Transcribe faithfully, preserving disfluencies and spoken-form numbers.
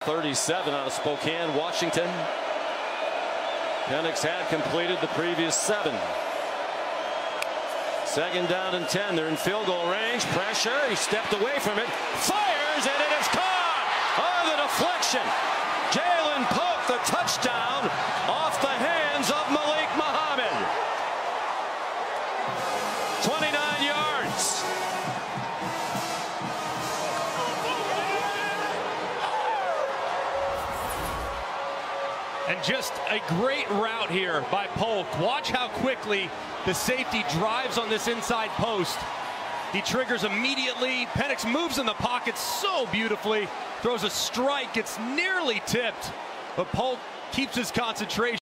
thirty-seven out of Spokane, Washington. Penix had completed the previous seven. Second down and ten. They're in field goal range. Pressure. He stepped away from it. Fires, and it is caught on the deflection. Jalen Polk, the touchdown off the hands of Malik Muhammad. twenty-nine yards. And just a great route here by Polk. Watch how quickly the safety drives on this inside post. He triggers immediately. Penix moves in the pocket so beautifully. Throws a strike. It's nearly tipped. But Polk keeps his concentration.